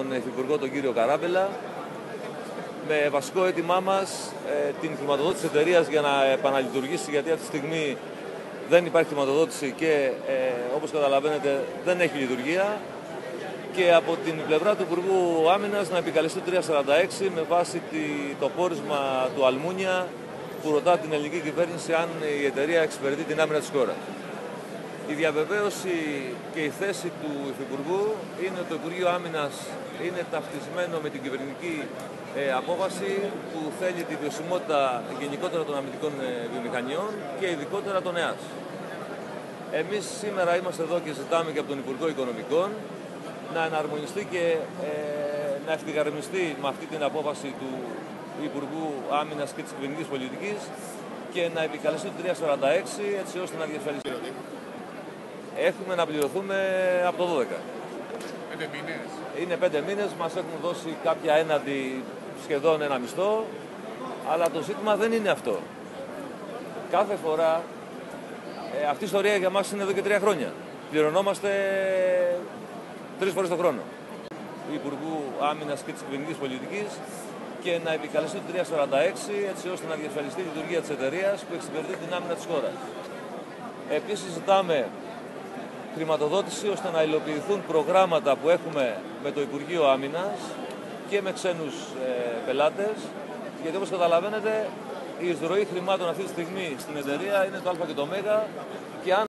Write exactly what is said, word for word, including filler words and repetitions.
τον Υφυπουργό τον κύριο Καράμπελα, με βασικό αίτημά μας ε, την χρηματοδότηση της εταιρείας για να επαναλειτουργήσει, γιατί αυτή τη στιγμή δεν υπάρχει χρηματοδότηση και ε, όπως καταλαβαίνετε δεν έχει λειτουργία, και από την πλευρά του Υπουργού Άμυνας να επικαλεστεί το τριακόσια σαράντα έξι με βάση τη, το πόρισμα του Αλμούνια που ρωτά την ελληνική κυβέρνηση αν η εταιρεία εξυπηρετεί την άμυνα της χώρας. Η διαβεβαίωση και η θέση του Υφυπουργού είναι ότι το Υπουργείο Άμυνας είναι ταυτισμένο με την κυβερνητική ε, απόφαση που θέλει τη βιωσιμότητα γενικότερα των αμυντικών ε, βιομηχανιών και ειδικότερα των ΕΑΣ. Εμείς σήμερα είμαστε εδώ και ζητάμε και από τον Υπουργό Οικονομικών να εναρμονιστεί και ε, να ευθυγραμμιστεί με αυτή την απόφαση του Υπουργού Άμυνας και της κυβερνητικής πολιτικής και να επικαλεστεί το τριακόσια σαράντα έξι έτσι ώστε να διασφαλιστεί. Έχουμε να πληρωθούμε από το δώδεκα. Πέντε μήνες. Είναι πέντε μήνες, μας έχουν δώσει κάποια έναντι σχεδόν ένα μισθό, αλλά το ζήτημα δεν είναι αυτό. Κάθε φορά, ε, αυτή η ιστορία για μας είναι εδώ και τρία χρόνια. Πληρωνόμαστε τρεις φορές το χρόνο. Του Υπουργού Άμυνας και της κυβερνητικής πολιτικής και να επικαλεστεί το τριακόσια σαράντα έξι έτσι ώστε να διασφαλιστεί η λειτουργία της εταιρείας που εξυπηρετεί την άμυνα της χώρας. Επίσης ζητάμε χρηματοδότηση ώστε να υλοποιηθούν προγράμματα που έχουμε με το Υπουργείο Άμυνας και με ξένους ε, πελάτες, γιατί όπως καταλαβαίνετε η εισρωή χρημάτων αυτή τη στιγμή στην εταιρεία είναι το Α και το Ω και αν